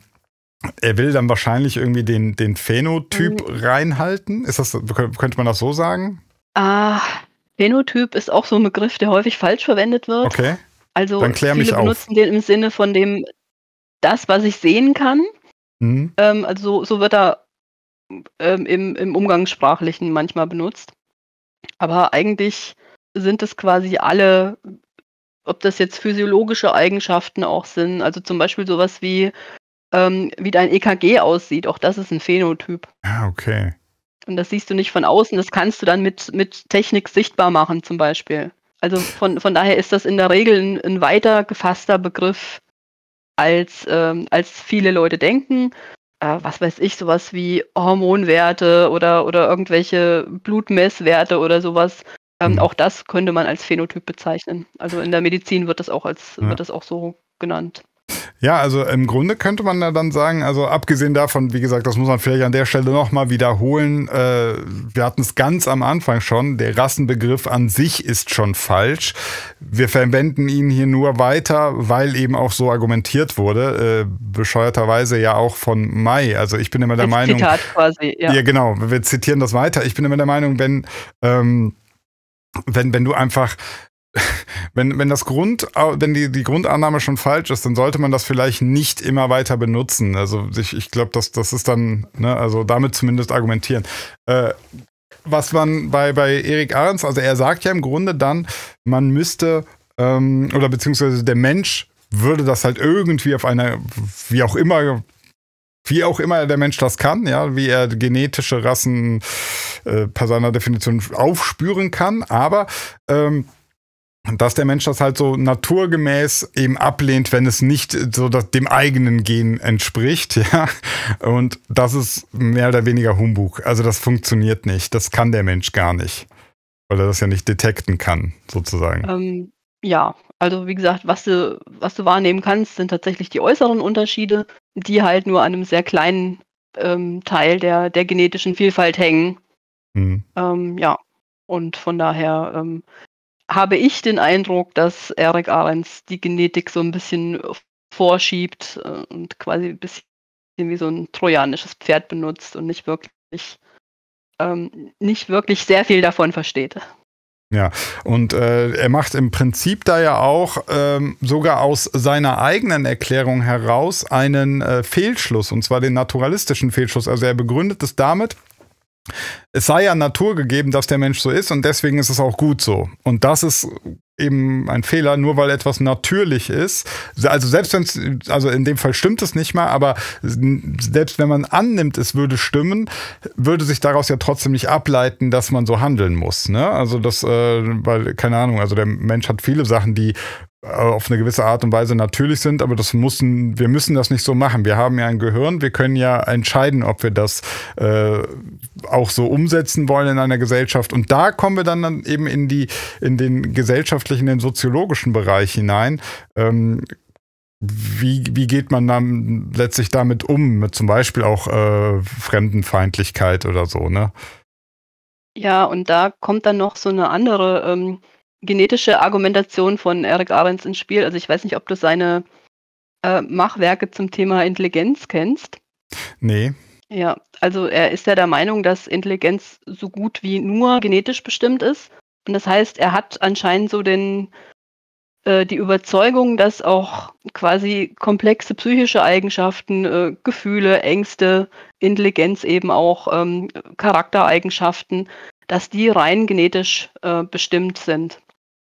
er will dann wahrscheinlich irgendwie den, den Phänotyp mhm. reinhalten. Ist das, könnte man das so sagen?
Ah, Phänotyp ist auch so ein Begriff, der häufig falsch verwendet wird.
Okay.
Also
dann klär mich
viele
auf.
benutzen den im Sinne von dem, das, was ich sehen kann. Mhm. Ähm, also so wird er Ähm, im, im Umgangssprachlichen manchmal benutzt. Aber eigentlich sind es quasi alle, ob das jetzt physiologische Eigenschaften auch sind, also zum Beispiel sowas wie, ähm, wie dein E K G aussieht, auch das ist ein Phänotyp.
Ah, okay.
Und das siehst du nicht von außen, das kannst du dann mit, mit Technik sichtbar machen zum Beispiel. Also von, von daher ist das in der Regel ein, ein weiter gefasster Begriff, als, ähm, als viele Leute denken. Äh, was weiß ich, sowas wie Hormonwerte oder, oder irgendwelche Blutmesswerte oder sowas. Ähm, mhm. Auch das könnte man als Phänotyp bezeichnen. Also in der Medizin wird das auch als ja. wird das auch so genannt.
Ja, also im Grunde könnte man da dann sagen, also abgesehen davon, wie gesagt, das muss man vielleicht an der Stelle nochmal wiederholen, äh, wir hatten es ganz am Anfang schon, der Rassenbegriff an sich ist schon falsch. Wir verwenden ihn hier nur weiter, weil eben auch so argumentiert wurde, äh, bescheuerterweise ja auch von May. Also ich bin immer der
Als
Meinung...
Zitat quasi, ja.
Ja, genau, wir zitieren das weiter. Ich bin immer der Meinung, wenn, ähm, wenn, wenn du einfach... Wenn, wenn das Grund, wenn die, die Grundannahme schon falsch ist, dann sollte man das vielleicht nicht immer weiter benutzen. Also ich, ich glaube, das, das ist dann, ne, also damit zumindest argumentieren. Äh, was man bei, bei Erik Arends, also er sagt ja im Grunde dann, man müsste, ähm, oder beziehungsweise der Mensch würde das halt irgendwie auf einer, wie auch immer, wie auch immer der Mensch das kann, ja, wie er genetische Rassen äh, per seiner Definition aufspüren kann, aber ähm, dass der Mensch das halt so naturgemäß eben ablehnt, wenn es nicht so das, dem eigenen Gen entspricht, ja. Und das ist mehr oder weniger Humbug. Also das funktioniert nicht. Das kann der Mensch gar nicht. Weil er das ja nicht detekten kann, sozusagen.
Ähm, ja, also wie gesagt, was du, was du wahrnehmen kannst, sind tatsächlich die äußeren Unterschiede, die halt nur an einem sehr kleinen ähm, Teil der, der genetischen Vielfalt hängen. Hm. Ähm, ja, und von daher ähm, habe ich den Eindruck, dass Erik Arends die Genetik so ein bisschen vorschiebt äh, und quasi ein bisschen wie so ein trojanisches Pferd benutzt und nicht wirklich, ähm, nicht wirklich sehr viel davon versteht.
Ja, und äh, er macht im Prinzip da ja auch ähm, sogar aus seiner eigenen Erklärung heraus einen äh, Fehlschluss, und zwar den naturalistischen Fehlschluss. Also er begründet es damit, es sei ja naturgegeben, dass der Mensch so ist und deswegen ist es auch gut so. Und das ist eben ein Fehler, nur weil etwas natürlich ist. Also selbst wenn es, also in dem Fall stimmt es nicht mal, aber selbst wenn man annimmt, es würde stimmen, würde sich daraus ja trotzdem nicht ableiten, dass man so handeln muss. Ne? Also das, äh, weil, keine Ahnung, also der Mensch hat viele Sachen, die auf eine gewisse Art und Weise natürlich sind, aber das müssen, wir müssen das nicht so machen. Wir haben ja ein Gehirn, wir können ja entscheiden, ob wir das äh, auch so umsetzen wollen in einer Gesellschaft. Und da kommen wir dann, dann eben in die, in den gesellschaftlichen, den soziologischen Bereich hinein. Ähm, wie, wie geht man dann letztlich damit um, mit zum Beispiel auch äh, Fremdenfeindlichkeit oder so, ne?
Ja, und da kommt dann noch so eine andere ähm genetische Argumentation von Erik Arends ins Spiel. Also ich weiß nicht, ob du seine äh, Machwerke zum Thema Intelligenz kennst.
Nee.
Ja, also er ist ja der Meinung, dass Intelligenz so gut wie nur genetisch bestimmt ist. Und das heißt, er hat anscheinend so den, äh, die Überzeugung, dass auch quasi komplexe psychische Eigenschaften, äh, Gefühle, Ängste, Intelligenz eben auch, ähm, Charaktereigenschaften, dass die rein genetisch äh, bestimmt sind.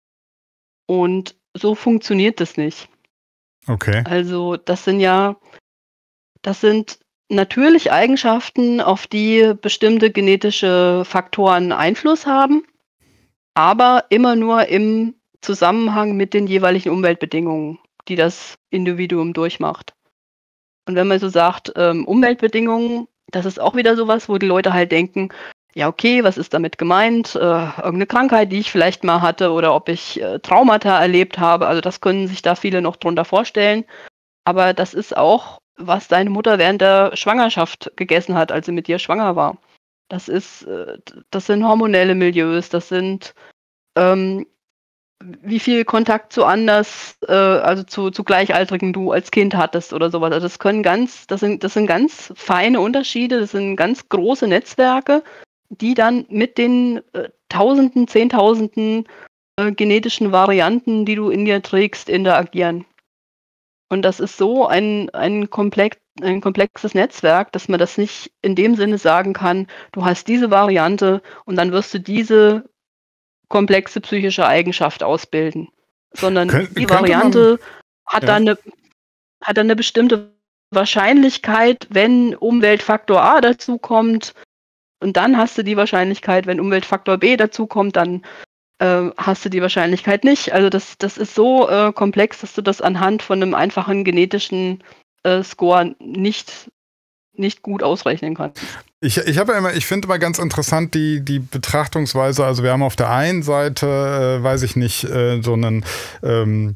Und so funktioniert das nicht.
Okay.
Also das sind ja, das sind natürlich Eigenschaften, auf die bestimmte genetische Faktoren Einfluss haben, aber immer nur im Zusammenhang mit den jeweiligen Umweltbedingungen, die das Individuum durchmacht. Und wenn man so sagt, ähm, Umweltbedingungen, das ist auch wieder sowas, wo die Leute halt denken, ja okay, was ist damit gemeint? Äh, irgendeine Krankheit, die ich vielleicht mal hatte oder ob ich äh, Traumata erlebt habe. Also das können sich da viele noch drunter vorstellen. Aber das ist auch, was deine Mutter während der Schwangerschaft gegessen hat, als sie mit dir schwanger war. Das ist, äh, das sind hormonelle Milieus, das sind ähm, wie viel Kontakt zu anders, äh, also zu, zu Gleichaltrigen du als Kind hattest oder sowas. Also das können ganz, das sind, das sind ganz feine Unterschiede, das sind ganz große Netzwerke, die dann mit den äh, Tausenden, Zehntausenden äh, genetischen Varianten, die du in dir trägst, interagieren. Und das ist so ein, ein, komplex, ein komplexes Netzwerk, dass man das nicht in dem Sinne sagen kann, du hast diese Variante und dann wirst du diese komplexe psychische Eigenschaft ausbilden, sondern
Kön
die
könnte
Variante
man,
hat,
ja.
dann eine, hat dann eine bestimmte Wahrscheinlichkeit, wenn Umweltfaktor A dazukommt, und dann hast du die Wahrscheinlichkeit, wenn Umweltfaktor B dazukommt, dann äh, hast du die Wahrscheinlichkeit nicht. Also das, das ist so äh, komplex, dass du das anhand von einem einfachen genetischen äh, Score nicht, nicht gut ausrechnen kannst.
Ich, ich habe ja immer, ich finde immer ganz interessant die, die Betrachtungsweise. Also wir haben auf der einen Seite, äh, weiß ich nicht, äh, so einen ähm,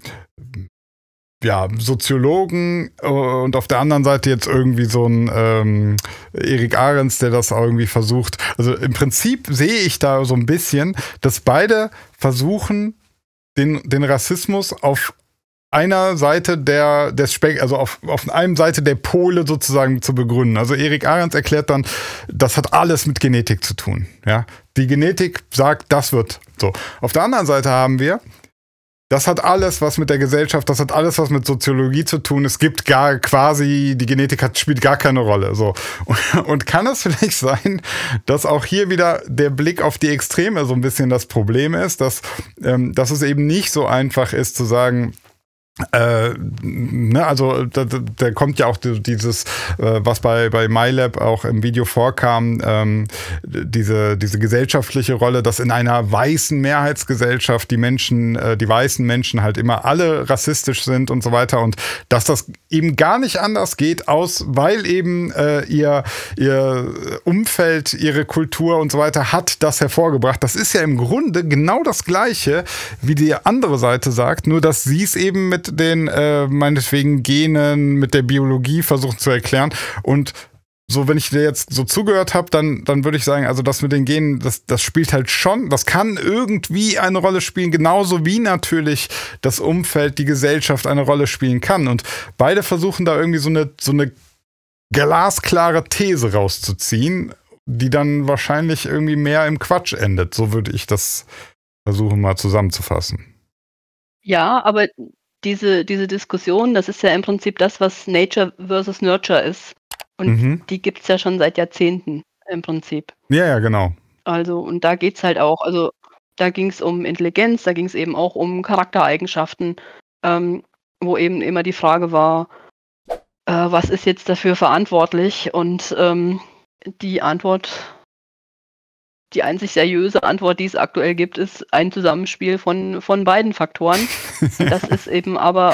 ja, Soziologen äh, und auf der anderen Seite jetzt irgendwie so ein ähm, Erik Ahrens, der das auch irgendwie versucht. Also im Prinzip sehe ich da so ein bisschen, dass beide versuchen, den, den Rassismus auf einer Seite der, des Spek also auf, auf einer Seite der Pole sozusagen zu begründen. Also Erik Ahrens erklärt dann, das hat alles mit Genetik zu tun. Ja? Die Genetik sagt, das wird so. Auf der anderen Seite haben wir, das hat alles was mit der Gesellschaft, das hat alles was mit Soziologie zu tun. Es gibt gar quasi, die Genetik hat, spielt gar keine Rolle. So. Und, und kann es vielleicht sein, dass auch hier wieder der Blick auf die Extreme so ein bisschen das Problem ist, dass, ähm, dass es eben nicht so einfach ist zu sagen, Äh, ne, also da, da kommt ja auch dieses, äh, was bei bei MyLab auch im Video vorkam, ähm, diese diese gesellschaftliche Rolle, dass in einer weißen Mehrheitsgesellschaft die Menschen, äh, die weißen Menschen halt immer alle rassistisch sind und so weiter und dass das eben gar nicht anders geht, aus weil eben äh, ihr ihr Umfeld, ihre Kultur und so weiter hat das hervorgebracht. Das ist ja im Grunde genau das Gleiche, wie die andere Seite sagt, nur dass sie es eben mit den äh, meinetwegen Genen, mit der Biologie versucht zu erklären. Und so, wenn ich dir jetzt so zugehört habe, dann, dann würde ich sagen, also das mit den Genen, das, das spielt halt schon, das kann irgendwie eine Rolle spielen, genauso wie natürlich das Umfeld, die Gesellschaft eine Rolle spielen kann. Und beide versuchen da irgendwie so eine, so eine glasklare These rauszuziehen, die dann wahrscheinlich irgendwie mehr im Quatsch endet. So würde ich das versuchen mal zusammenzufassen.
Ja, aber diese, diese Diskussion, das ist ja im Prinzip das, was Nature versus Nurture ist. Und mhm. die gibt es ja schon seit Jahrzehnten im Prinzip.
Ja, ja, genau.
Also, und da geht es halt auch, also da ging es um Intelligenz, da ging es eben auch um Charaktereigenschaften, ähm, wo eben immer die Frage war, äh, was ist jetzt dafür verantwortlich? Und ähm, die Antwort, die einzig seriöse Antwort, die es aktuell gibt, ist ein Zusammenspiel von, von beiden Faktoren. Das ist eben aber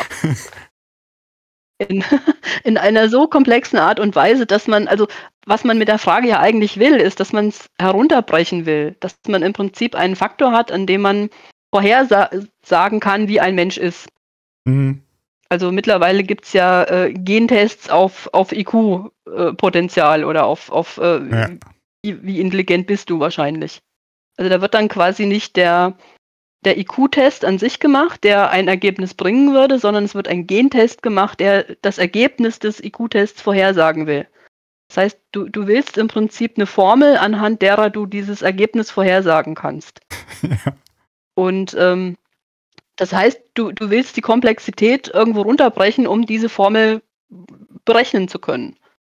in, in einer so komplexen Art und Weise, dass man, also was man mit der Frage ja eigentlich will, ist, dass man es herunterbrechen will, dass man im Prinzip einen Faktor hat, an dem man vorhersagen kann, wie ein Mensch ist. Mhm. Also mittlerweile gibt es ja äh, Gentests auf, auf I Q-Potenzial äh, oder auf, auf äh, ja. wie, wie intelligent bist du wahrscheinlich. Also da wird dann quasi nicht der, der I Q-Test an sich gemacht, der ein Ergebnis bringen würde, sondern es wird ein Gentest gemacht, der das Ergebnis des I Q-Tests vorhersagen will. Das heißt, du, du willst im Prinzip eine Formel, anhand derer du dieses Ergebnis vorhersagen kannst. Ja. Und ähm, das heißt, du, du willst die Komplexität irgendwo runterbrechen, um diese Formel berechnen zu können.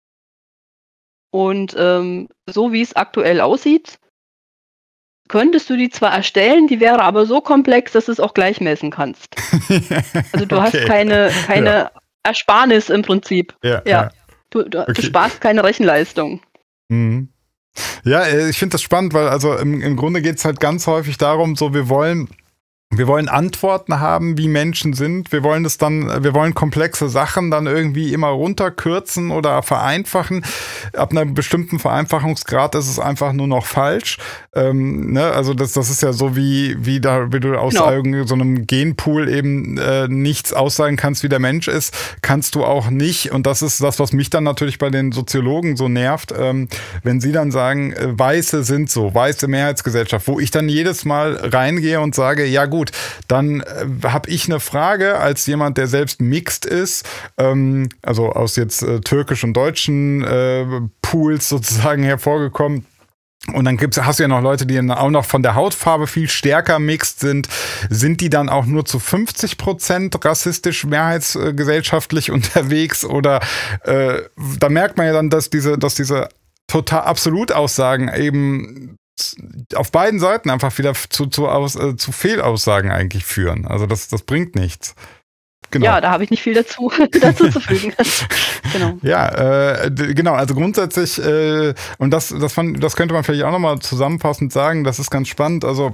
Und ähm, so wie es aktuell aussieht, könntest du die zwar erstellen, die wäre aber so komplex, dass du es auch gleich messen kannst. Also du okay. hast keine, keine ja. Ersparnis im Prinzip.
Ja,
ja.
ja.
Du, du,
Okay.
du sparst keine Rechenleistung.
Mhm. Ja, äh, ich finde das spannend, weil also im, im Grunde geht es halt ganz häufig darum, so wir wollen Wir wollen Antworten haben, wie Menschen sind. Wir wollen das dann, wir wollen komplexe Sachen dann irgendwie immer runterkürzen oder vereinfachen. Ab einem bestimmten Vereinfachungsgrad ist es einfach nur noch falsch. Ähm, ne? Also das, das ist ja so wie, wie da, wie du aus
Genau.
so einem Genpool eben äh, nichts aussagen kannst, wie der Mensch ist, kannst du auch nicht. Und das ist das, was mich dann natürlich bei den Soziologen so nervt, ähm, wenn sie dann sagen, äh, Weiße sind so, weiße Mehrheitsgesellschaft, wo ich dann jedes Mal reingehe und sage, ja gut, Gut, dann äh, habe ich eine Frage als jemand, der selbst mixed ist, ähm, also aus jetzt äh, türkisch und deutschen äh, Pools sozusagen hervorgekommen. Und dann gibt's, hast du ja noch Leute, die dann auch noch von der Hautfarbe viel stärker mixed sind. Sind die dann auch nur zu fünfzig Prozent rassistisch mehrheitsgesellschaftlich unterwegs? Oder äh, da merkt man ja dann, dass diese, dass diese total Absolutaussagen eben auf beiden Seiten einfach wieder zu, zu, aus, äh, zu Fehlaussagen eigentlich führen. Also das, das bringt nichts. Genau.
Ja, da habe ich nicht viel dazu, dazu zu fügen. Genau.
Ja, äh, genau, also grundsätzlich, äh, und das, das, fand, das könnte man vielleicht auch nochmal zusammenfassend sagen, das ist ganz spannend, also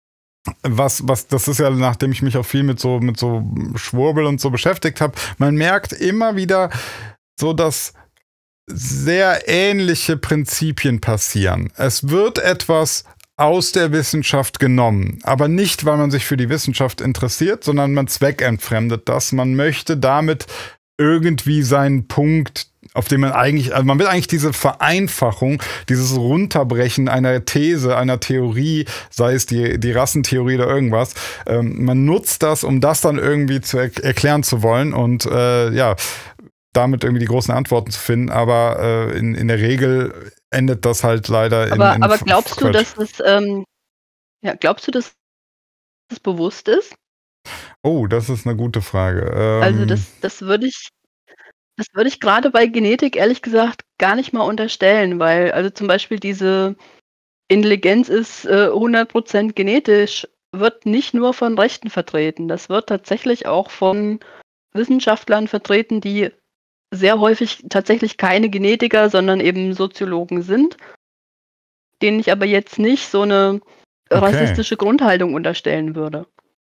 was, was, das ist ja, nachdem ich mich auch viel mit so, mit so Schwurbel und so beschäftigt habe, man merkt immer wieder so, dass sehr ähnliche Prinzipien passieren. Es wird etwas aus der Wissenschaft genommen, aber nicht, weil man sich für die Wissenschaft interessiert, sondern man zweckentfremdet das. Man möchte damit irgendwie seinen Punkt, auf den man eigentlich, also man will eigentlich diese Vereinfachung, dieses Runterbrechen einer These, einer Theorie, sei es die, die Rassentheorie oder irgendwas, ähm, man nutzt das, um das dann irgendwie zu er- erklären zu wollen und äh, ja, damit irgendwie die großen Antworten zu finden, aber äh, in, in der Regel endet das halt leider in,
Aber,
in
aber
F-
glaubst du,
Quatsch.
dass es, ähm, ja, glaubst du, dass es bewusst ist?
Oh, das ist eine gute Frage. Ähm,
Also das, das würde ich, das würde ich gerade bei Genetik ehrlich gesagt gar nicht mal unterstellen, weil also zum Beispiel diese Intelligenz ist äh, hundert Prozent genetisch, wird nicht nur von Rechten vertreten. Das wird tatsächlich auch von Wissenschaftlern vertreten, die sehr häufig tatsächlich keine Genetiker, sondern eben Soziologen sind, denen ich aber jetzt nicht so eine
Okay.
rassistische Grundhaltung unterstellen würde.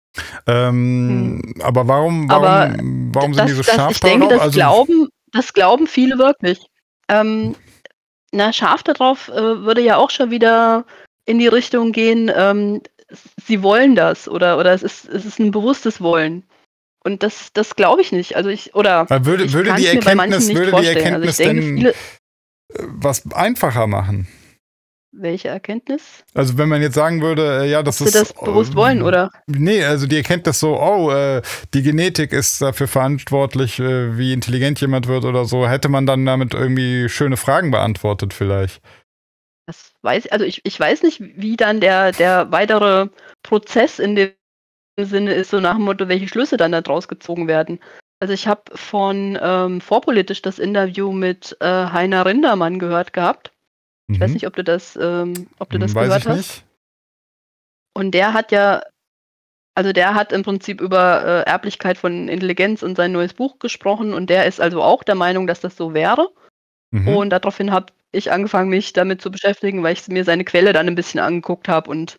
ähm, aber warum, warum,
Aber
warum sind
das,
die so
das,
scharf
ich denke,
darauf?
das
Also,
glauben, das glauben viele wirklich. Ähm, na, scharf darauf äh, würde ja auch schon wieder in die Richtung gehen, ähm, sie wollen das oder, oder es ist, es ist ein bewusstes Wollen. Und das, das glaube ich nicht. Also ich, oder
äh, würde,
ich
würde
kann
die
es mir bei manchen
Erkenntnis,
nicht
würde die
vorstellen. Also ich
Erkenntnis
denke,
denn
viele.
äh, was einfacher machen?
Welche Erkenntnis?
Also wenn man jetzt sagen würde, äh, ja, das
Ob sie
ist
das bewusst
äh,
wollen, oder?
Nee, also die Erkenntnis so, oh, äh, die Genetik ist dafür verantwortlich, äh, wie intelligent jemand wird oder so, hätte man dann damit irgendwie schöne Fragen beantwortet vielleicht.
Das weiß, also ich, ich weiß nicht, wie dann der, der weitere Prozess in dem Sinne ist, so nach dem Motto, welche Schlüsse dann daraus gezogen werden. Also ich habe von ähm, Vorpolitisch das Interview mit äh, Heiner Rindermann gehört gehabt. Ich weiß nicht, ob du das, ähm, ob du das
Hm, Weiß
gehört
ich
hast.
nicht.
Und der hat ja, also der hat im Prinzip über äh, Erblichkeit von Intelligenz und sein neues Buch gesprochen und der ist also auch der Meinung, dass das so wäre.
Mhm.
Und daraufhin habe ich angefangen, mich damit zu beschäftigen, weil ich mir seine Quelle dann ein bisschen angeguckt habe und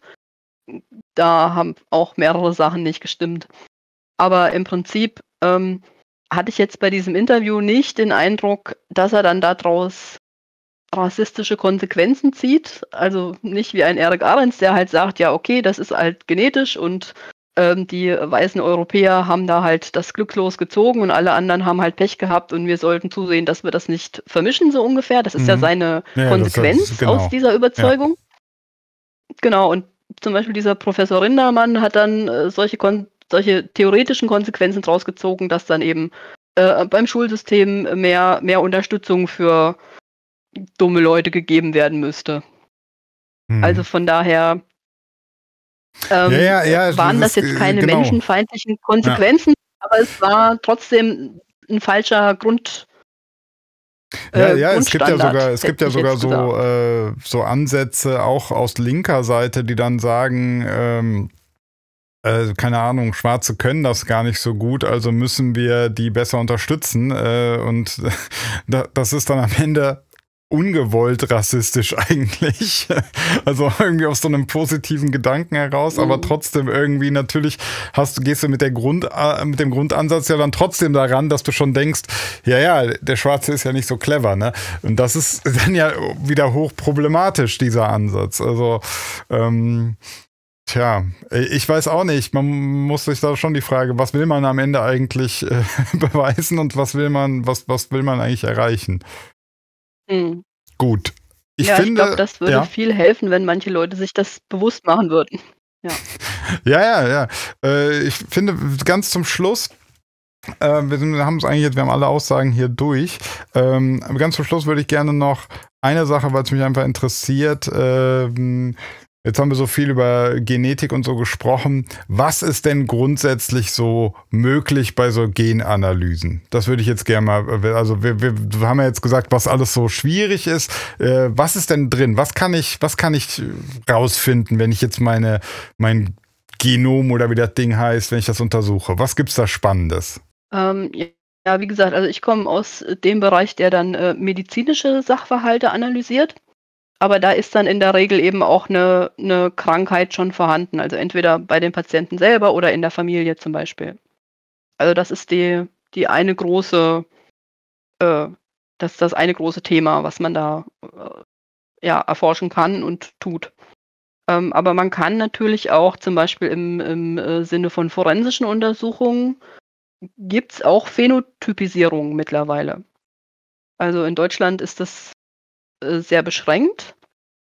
da haben auch mehrere Sachen nicht gestimmt. Aber im Prinzip ähm, hatte ich jetzt bei diesem Interview nicht den Eindruck, dass er dann daraus rassistische Konsequenzen zieht. Also nicht wie ein Eric Ahrens, der halt sagt, ja okay, das ist halt genetisch und ähm, die weißen Europäer haben da halt das glücklos gezogen und alle anderen haben halt Pech gehabt und wir sollten zusehen, dass wir das nicht vermischen, so ungefähr. Das ist
Mhm.
ja seine
Ja,
Konsequenz
das ist- genau.
aus dieser Überzeugung. Genau, und zum Beispiel dieser Professor Rindermann hat dann äh, solche, Kon solche theoretischen Konsequenzen draus gezogen, dass dann eben äh, beim Schulsystem mehr, mehr Unterstützung für dumme Leute gegeben werden müsste.
Hm.
Also von daher ähm,
Ja, ja, ja,
waren
das
das
ist,
jetzt
äh,
keine
genau.
menschenfeindlichen Konsequenzen, aber es war trotzdem ein falscher Grund.
Ja,
äh,
ja, es gibt ja
Grundstandard,
sogar, es gibt
hätte
ja
ich
sogar
jetzt
so, äh, so Ansätze auch aus linker Seite, die dann sagen, ähm, äh, keine Ahnung, Schwarze können das gar nicht so gut, also müssen wir die besser unterstützen. Äh, und das ist dann am Ende ungewollt rassistisch eigentlich. Also irgendwie aus so einem positiven Gedanken heraus, mhm. aber trotzdem irgendwie natürlich hast du, gehst du mit der Grund, mit dem Grundansatz ja dann trotzdem daran, dass du schon denkst, ja, ja, der Schwarze ist ja nicht so clever, ne? Und das ist dann ja wieder hochproblematisch, dieser Ansatz. Also, ähm, tja, ich weiß auch nicht. Man muss sich da schon die Frage, was will man am Ende eigentlich äh, beweisen und was will man, was, was will man eigentlich erreichen?
Mhm.
Gut. Ich
ja,
finde,
ich glaube, das würde
ja.
viel helfen, wenn manche Leute sich das bewusst machen würden. Ja,
ja, ja. ja. Äh, ich finde, ganz zum Schluss, äh, wir, wir haben es eigentlich jetzt, wir haben alle Aussagen hier durch. Ähm, aber ganz zum Schluss würde ich gerne noch eine Sache, weil es mich einfach interessiert, ähm, jetzt haben wir so viel über Genetik und so gesprochen. Was ist denn grundsätzlich so möglich bei so Genanalysen? Das würde ich jetzt gerne mal, also wir, wir haben ja jetzt gesagt, was alles so schwierig ist. Äh, was ist denn drin? Was kann ich, was kann ich rausfinden, wenn ich jetzt meine, mein Genom oder wie das Ding heißt, wenn ich das untersuche? Was gibt's da Spannendes?
ähm, ja, wie gesagt, also ich komme aus dem Bereich, der dann äh, medizinische Sachverhalte analysiert. Aber da ist dann in der Regel eben auch eine, eine Krankheit schon vorhanden. Also entweder bei den Patienten selber oder in der Familie zum Beispiel. Also das ist die, die eine große, äh, das ist das eine große Thema, was man da äh, ja, erforschen kann und tut. Ähm, aber man kann natürlich auch zum Beispiel im, im äh, Sinne von forensischen Untersuchungen, gibt es auch Phänotypisierung mittlerweile. Also in Deutschland ist das äh, sehr beschränkt.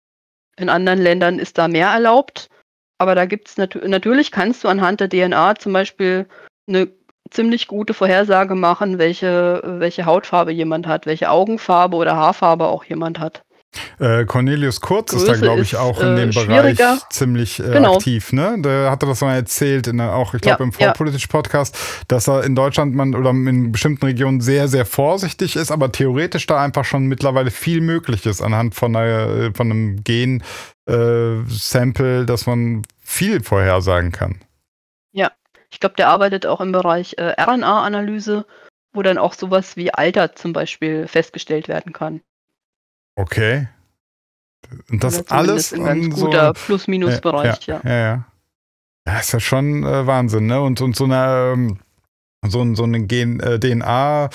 In anderen Ländern ist da mehr erlaubt. Aber da gibt es nat natürlich, kannst du anhand der D N A zum Beispiel eine ziemlich gute Vorhersage machen, welche, welche Hautfarbe jemand hat, welche Augenfarbe oder Haarfarbe auch jemand hat.
Äh, Cornelius Kurz Größe ist da, glaube ich, auch in dem
äh,
Bereich ziemlich äh,
genau.
aktiv, ne? Der hatte das mal erzählt, in, auch, ich glaube,
ja,
im Vorpolitisch-Podcast, dass er in Deutschland man oder in bestimmten Regionen sehr, sehr vorsichtig ist, aber theoretisch da einfach schon mittlerweile viel möglich ist anhand von, einer, von einem Gen-Sample, äh, dass man viel vorhersagen kann.
Ja, ich glaube, der arbeitet auch im Bereich äh, R N A-Analyse, wo dann auch sowas wie Alter zum Beispiel festgestellt werden kann.
Okay. Und das
Oder
alles
ein ganz
so,
guter Plus-Minus-Bereich,
ja.
Ja,
ja. ja, ja. Ja, ist ja schon äh, Wahnsinn, ne? Und, und so eine, ähm, so, so eine Gen, äh, D N A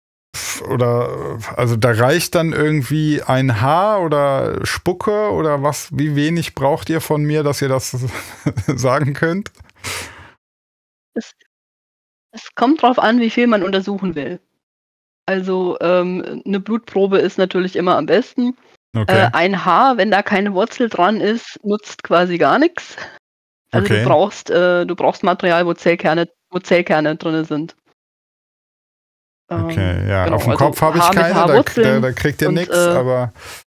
oder, also da reicht dann irgendwie ein Haar oder Spucke oder was, wie wenig braucht ihr von mir, dass ihr das sagen könnt?
Es, es kommt drauf an, wie viel man untersuchen will. Also ähm, eine Blutprobe ist natürlich immer am besten.
Okay.
Äh, ein Haar, wenn da keine Wurzel dran ist, nutzt quasi gar nichts. Also
Okay.
du brauchst, äh, du brauchst Material, wo Zellkerne, wo Zellkerne drin sind. Ähm,
Okay, ja.
genau,
Auf dem
also
Kopf habe ich
Haar mit
keine, da,
Haarwurzeln
da, da kriegt ihr
und,
nichts,
äh,
aber.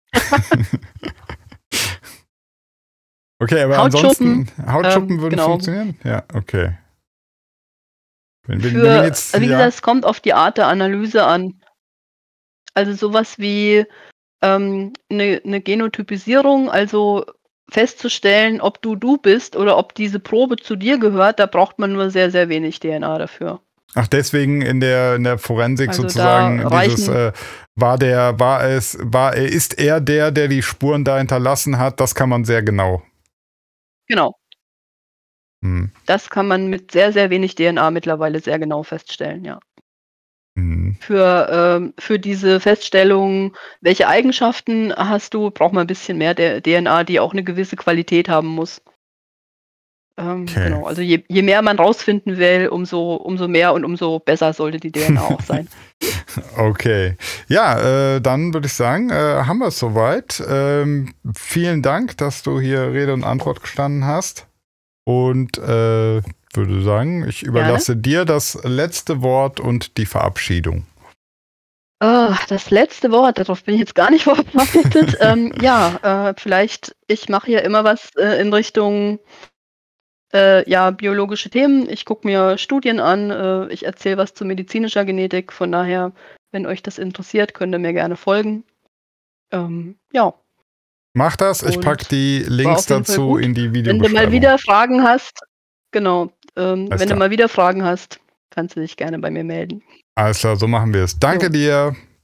Okay, aber
Hautschuppen,
ansonsten, Hautschuppen
ähm,
würden
genau.
funktionieren? Ja, okay. Wenn, wenn,
Für,
wenn wir jetzt,
wie
ja,
gesagt, es kommt auf die Art der Analyse an. Also sowas wie ähm, eine, eine Genotypisierung, also festzustellen, ob du du bist oder ob diese Probe zu dir gehört, da braucht man nur sehr, sehr wenig D N A dafür.
ach, deswegen in der, in der Forensik
Also
sozusagen
da
dieses,
reichen-
äh, war der, war es, war er, ist er der, der die Spuren da hinterlassen hat, das kann man sehr genau.
Genau,
Hm.
das kann man mit sehr, sehr wenig D N A mittlerweile sehr genau feststellen, ja.
Hm.
Für, ähm, für diese Feststellung, welche Eigenschaften hast du, braucht man ein bisschen mehr der D N A, die auch eine gewisse Qualität haben muss. Ähm,
Okay.
Genau, also je, je mehr man rausfinden will, umso, umso mehr und umso besser sollte die D N A auch sein.
Okay. Ja, äh, dann würde ich sagen, äh, haben wir es soweit. Ähm, vielen Dank, dass du hier Rede und Antwort gestanden hast. Und äh, würde sagen, ich überlasse dir das letzte Wort und die Verabschiedung.
Ah, das letzte Wort, darauf bin ich jetzt gar nicht vorbereitet. ähm, ja, äh, vielleicht, ich mache hier immer was äh, in Richtung äh, ja, biologische Themen. Ich gucke mir Studien an, äh, ich erzähle was zu medizinischer Genetik. Von daher, wenn euch das interessiert, könnt ihr mir gerne folgen. Ähm, ja,
Mach das, ich
Und
packe die
war
Links
auf jeden Fall
dazu
gut.
in die
wenn du
Videobeschreibung.
mal wieder Fragen hast, genau. Ähm, wenn
klar.
du mal wieder Fragen hast, kannst du dich gerne bei mir melden.
Alles klar, so machen wir es. Danke
Jo.
dir.